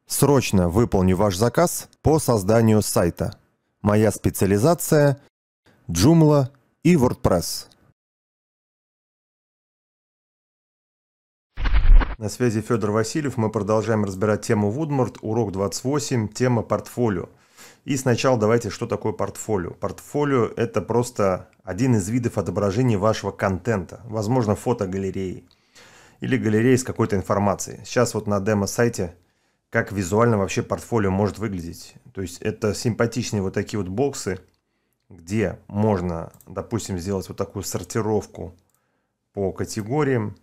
Срочно выполню ваш заказ по созданию сайта. Моя специализация – Joomla и WordPress. На связи Федор Васильев. Мы продолжаем разбирать тему Woodmart, урок 28, тема портфолио. И сначала давайте, что такое портфолио. Портфолио – это просто один из видов отображения вашего контента. Возможно, фотогалереи или галереи с какой-то информацией. Сейчас вот на демо-сайте как визуально вообще портфолио может выглядеть. То есть это симпатичные вот такие вот боксы, где можно, допустим, сделать вот такую сортировку по категориям.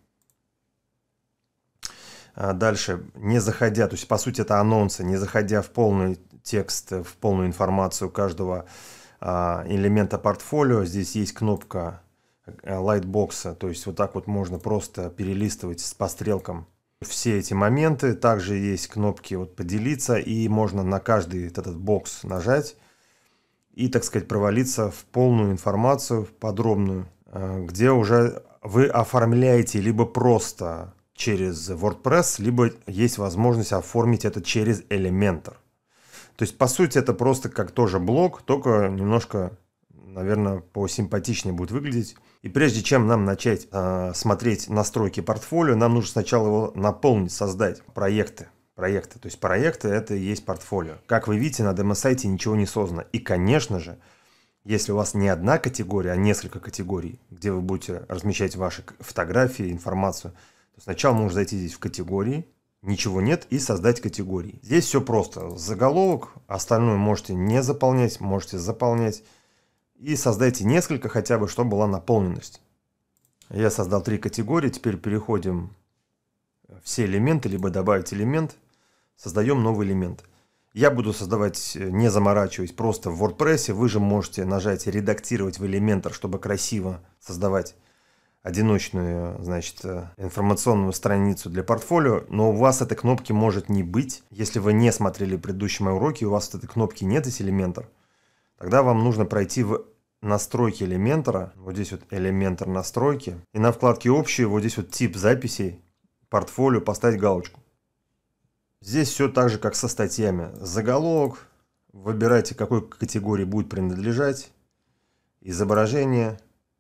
Дальше, не заходя, то есть по сути это анонсы, не заходя в полный текст, в полную информацию каждого элемента портфолио, здесь есть кнопка лайтбокса, то есть вот так вот можно просто перелистывать по стрелкам все эти моменты. Также есть кнопки вот поделиться, и можно на каждый этот бокс нажать и, так сказать, провалиться в полную информацию, подробную, где уже вы оформляете либо просто через WordPress, либо есть возможность оформить это через Elementor. То есть, по сути, это просто как тоже блог, только немножко, наверное, посимпатичнее будет выглядеть. И прежде чем нам начать смотреть настройки портфолио, нам нужно сначала его наполнить, создать проекты. То есть проекты — это и есть портфолио. Как вы видите, на демо-сайте ничего не создано. И, конечно же, если у вас не одна категория, а несколько категорий, где вы будете размещать ваши фотографии, информацию, то сначала нужно зайти здесь в категории, ничего нет, и создать категории. Здесь все просто. Заголовок, остальное можете не заполнять, можете заполнять. И создайте несколько хотя бы, чтобы была наполненность. Я создал 3 категории. Теперь переходим все элементы, либо добавить элемент. Создаем новый элемент. Я буду создавать, не заморачиваясь, просто в WordPress. Вы же можете нажать «Редактировать в Elementor», чтобы красиво создавать одиночную, значит, информационную страницу для портфолио. Но у вас этой кнопки может не быть. Если вы не смотрели предыдущие мои уроки, у вас этой кнопки нет из Elementor, тогда вам нужно пройти в настройки Elementor. Вот здесь вот Elementor настройки. И на вкладке общие, вот здесь вот тип записей, портфолио, поставить галочку. Здесь все так же, как со статьями. Заголовок. Выбирайте, какой категории будет принадлежать. Изображение.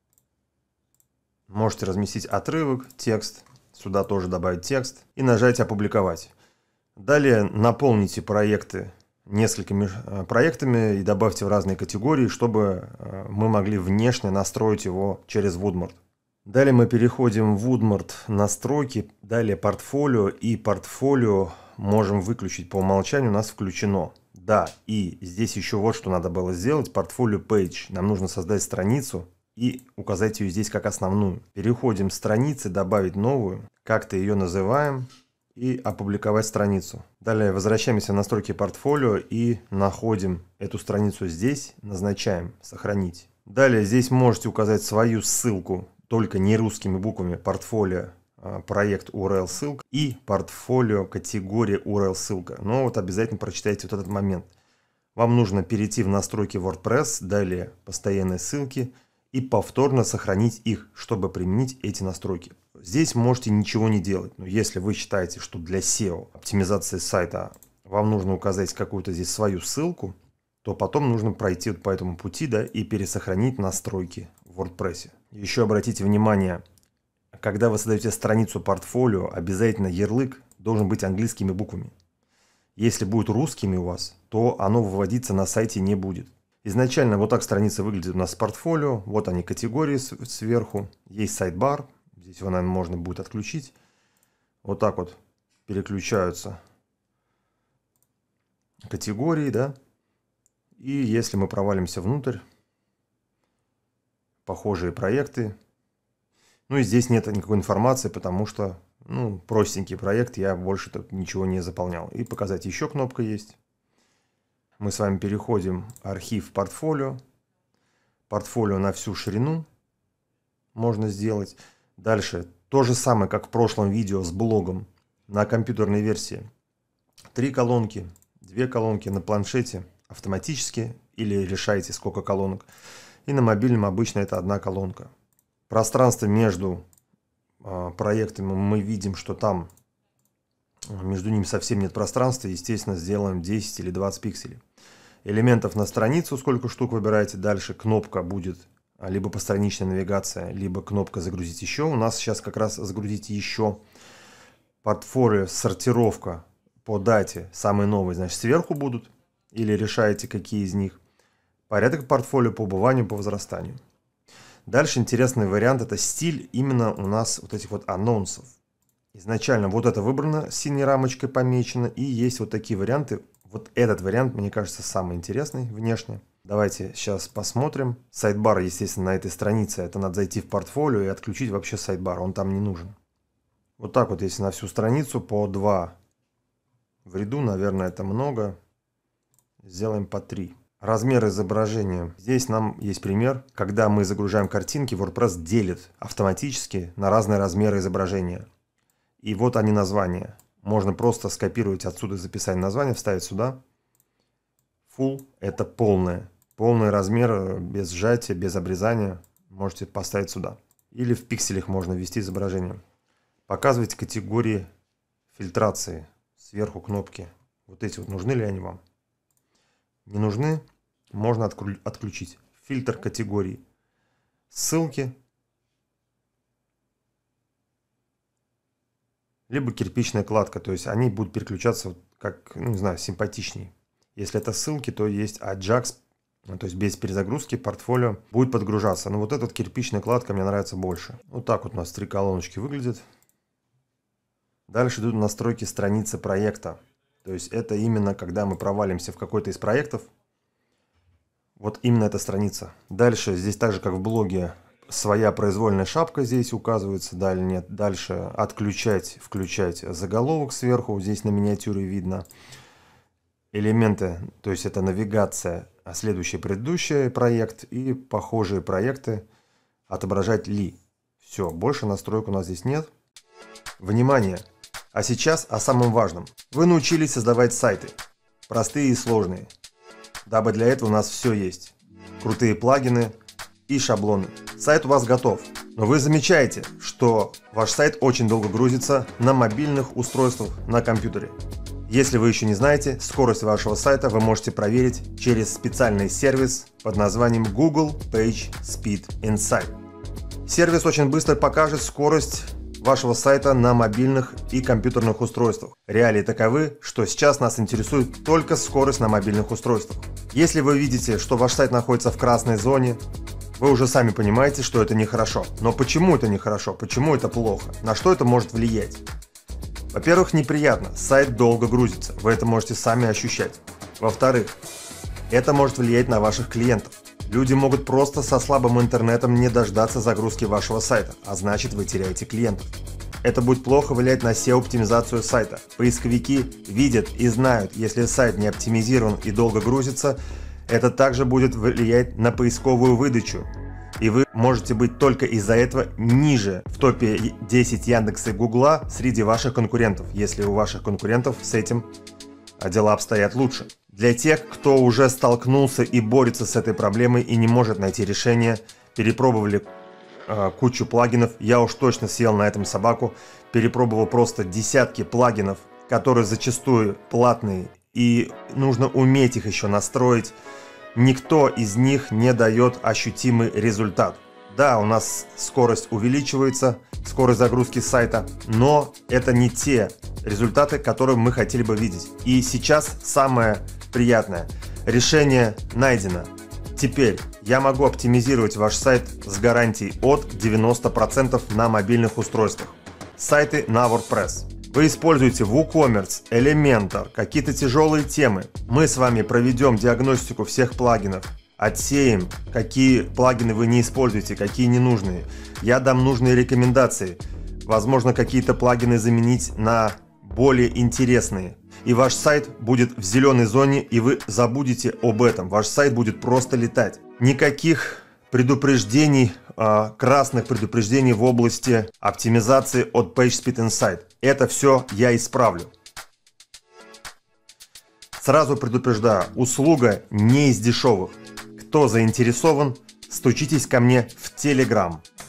Можете разместить отрывок, текст. Сюда тоже добавить текст. И нажать «Опубликовать». Далее наполните проекты несколькими проектами и добавьте в разные категории, чтобы мы могли внешне настроить его через Woodmart. Далее мы переходим в Woodmart настройки, далее портфолио, и портфолио можем выключить по умолчанию, у нас включено. Да, и здесь еще вот что надо было сделать, портфолио page. Нам нужно создать страницу и указать ее здесь как основную. Переходим к странице, добавить новую, как-то ее называем. И опубликовать страницу. Далее возвращаемся в настройки портфолио и находим эту страницу здесь, назначаем «Сохранить». Далее здесь можете указать свою ссылку, только не русскими буквами, портфолио, проект URL ссылка и портфолио категория URL ссылка. Но вот обязательно прочитайте вот этот момент. Вам нужно перейти в настройки WordPress, далее постоянные ссылки и повторно сохранить их, чтобы применить эти настройки. Здесь можете ничего не делать, но если вы считаете, что для SEO, оптимизации сайта, вам нужно указать какую-то здесь свою ссылку, то потом нужно пройти вот по этому пути, да, и пересохранить настройки в WordPress. Еще обратите внимание, когда вы создаете страницу портфолио, обязательно ярлык должен быть английскими буквами. Если будет русскими у вас, то оно выводиться на сайте не будет. Изначально вот так страница выглядит у нас с портфолио. Вот они категории сверху. Есть сайдбар. Здесь его, наверное, можно будет отключить. Вот так вот переключаются категории, да. И если мы провалимся внутрь, похожие проекты. Ну и здесь нет никакой информации, потому что, ну, простенький проект, я больше тут ничего не заполнял. И показать еще кнопка есть. Мы с вами переходим в архив портфолио. Портфолио на всю ширину можно сделать. Дальше то же самое, как в прошлом видео с блогом на компьютерной версии. 3 колонки, 2 колонки на планшете автоматически или решаете сколько колонок. И на мобильном обычно это 1 колонка. Пространство между проектами мы видим, что там между ними совсем нет пространства, естественно, сделаем 10 или 20 пикселей. Элементов на страницу, сколько штук выбираете, дальше кнопка будет либо постраничная навигация, либо кнопка «Загрузить еще». У нас сейчас как раз «Загрузить еще». Портфолио, сортировка по дате, самые новые, значит, сверху будут, или решаете, какие из них. Порядок портфолио по убыванию, по возрастанию. Дальше интересный вариант, это стиль именно у нас вот этих вот анонсов. Изначально вот это выбрано, синей рамочкой помечено, и есть вот такие варианты. Вот этот вариант, мне кажется, самый интересный внешне. Давайте сейчас посмотрим. Сайдбар, естественно, на этой странице. Это надо зайти в портфолио и отключить вообще сайдбар, он там не нужен. Вот так вот, если на всю страницу по 2 в ряду, наверное, это много. Сделаем по 3. Размер изображения. Здесь нам есть пример, когда мы загружаем картинки, WordPress делит автоматически на разные размеры изображения. И вот они названия. Можно просто скопировать отсюда, записать название, вставить сюда. Full – это полное. Полный размер, без сжатия, без обрезания. Можете поставить сюда. Или в пикселях можно ввести изображение. Показывать категории фильтрации. Сверху кнопки. Вот эти вот, нужны ли они вам? Не нужны? Можно отключить. Фильтр категорий. Ссылки. Либо кирпичная кладка, то есть они будут переключаться как, ну, не знаю, симпатичнее. Если это ссылки, то есть Ajax, то есть без перезагрузки портфолио будет подгружаться. Но вот эта вот кирпичная кладка мне нравится больше. Вот так вот у нас 3 колоночки выглядят. Дальше идут настройки страницы проекта. То есть это именно когда мы провалимся в какой-то из проектов. Вот именно эта страница. Дальше здесь так же, как в блоге, своя произвольная шапка здесь указывается. Дальше отключать, включать заголовок сверху. Здесь на миниатюре видно. Элементы, то есть это навигация, а следующий предыдущий проект и похожие проекты отображать ли. Все, больше настроек у нас здесь нет. Внимание! А сейчас о самом важном. Вы научились создавать сайты. Простые и сложные. Дабы для этого у нас все есть. Крутые плагины и шаблоны. Сайт у вас готов. Но вы замечаете, что ваш сайт очень долго грузится на мобильных устройствах на компьютере. Если вы еще не знаете, скорость вашего сайта вы можете проверить через специальный сервис под названием Google Page Speed Insight. Сервис очень быстро покажет скорость вашего сайта на мобильных и компьютерных устройствах. Реалии таковы, что сейчас нас интересует только скорость на мобильных устройствах. Если вы видите, что ваш сайт находится в красной зоне, вы уже сами понимаете, что это нехорошо. Но почему это нехорошо? Почему это плохо? На что это может влиять? Во-первых, неприятно. Сайт долго грузится. Вы это можете сами ощущать. Во-вторых, это может влиять на ваших клиентов. Люди могут просто со слабым интернетом не дождаться загрузки вашего сайта, а значит, вы теряете клиентов. Это будет плохо влиять на SEO-оптимизацию сайта. Поисковики видят и знают, если сайт не оптимизирован и долго грузится, это также будет влиять на поисковую выдачу. И вы можете быть только из-за этого ниже в топе 10 Яндекса и Гугла среди ваших конкурентов, если у ваших конкурентов с этим дела обстоят лучше. Для тех, кто уже столкнулся и борется с этой проблемой и не может найти решение, перепробовали кучу плагинов, я уж точно съел на этом собаку, перепробовал просто десятки плагинов, которые зачастую платные, и нужно уметь их еще настроить. Никто из них не дает ощутимый результат. Да, у нас скорость увеличивается, скорость загрузки сайта, но это не те результаты, которые мы хотели бы видеть. И сейчас самое приятное. Решение найдено. Теперь я могу оптимизировать ваш сайт с гарантией от 90% на мобильных устройствах. Сайты на WordPress. Вы используете WooCommerce, Elementor, какие-то тяжелые темы. Мы с вами проведем диагностику всех плагинов. Отсеем, какие плагины вы не используете, какие ненужные. Я дам нужные рекомендации. Возможно, какие-то плагины заменить на более интересные. И ваш сайт будет в зеленой зоне, и вы забудете об этом. Ваш сайт будет просто летать. Никаких предупреждений, красных предупреждений в области оптимизации от PageSpeed Insight. Это все я исправлю. Сразу предупреждаю, услуга не из дешевых. Кто заинтересован, стучитесь ко мне в Telegram.